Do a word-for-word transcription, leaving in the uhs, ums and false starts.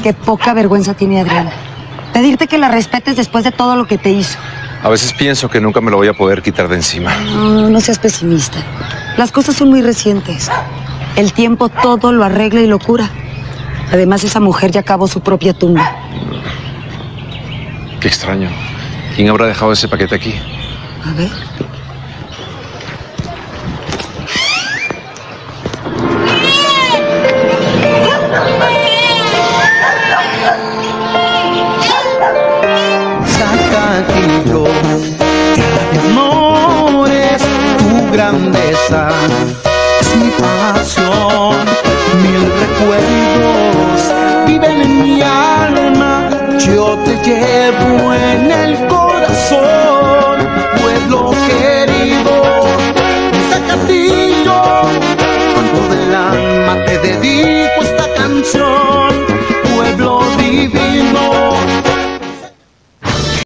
Qué poca vergüenza tiene Adriana. Pedirte que la respetes después de todo lo que te hizo. A veces pienso que nunca me lo voy a poder quitar de encima. No, no seas pesimista. Las cosas son muy recientes. El tiempo todo lo arregla y lo cura. Además, esa mujer ya cavó su propia tumba. Qué extraño. ¿Quién habrá dejado ese paquete aquí? A ver. Sacaquillo, amor es tu grandeza, es mi pasión, mil recuerdos viven en mi alma, yo te llevo en el corazón, pueblo querido, Zacatí.